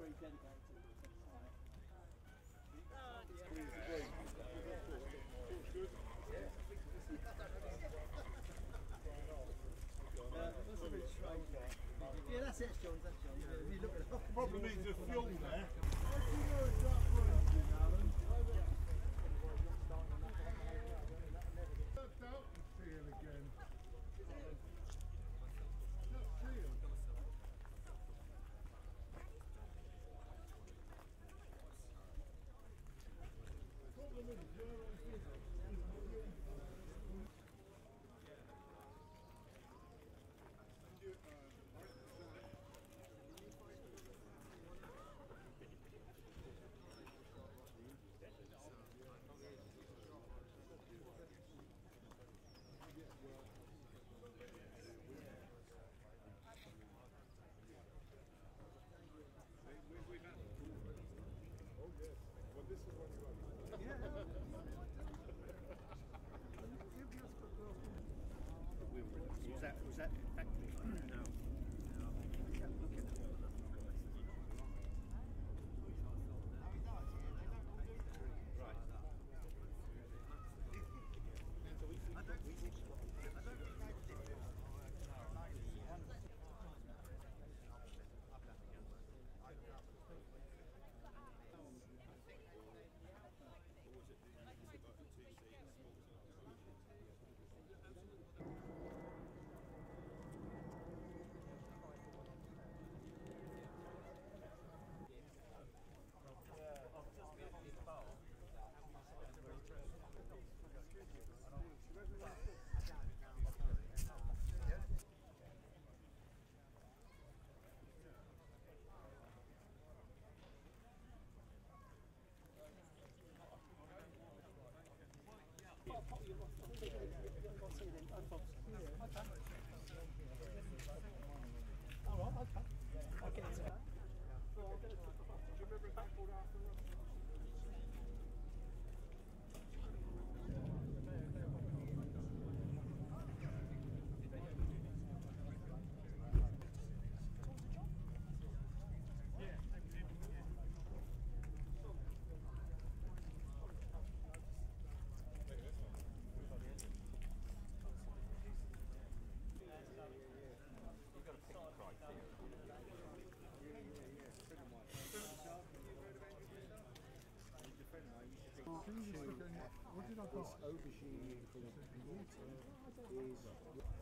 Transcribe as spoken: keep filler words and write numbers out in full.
very dedicated. Yeah, that's it, John. That's John. Yeah, you look at it. Probably needs a fuel there. Left out and seal again. Not seal. Problem is, where I think oh yes. Well, this is what you want. Was that, was that factory? No. What did I got? Aubergine is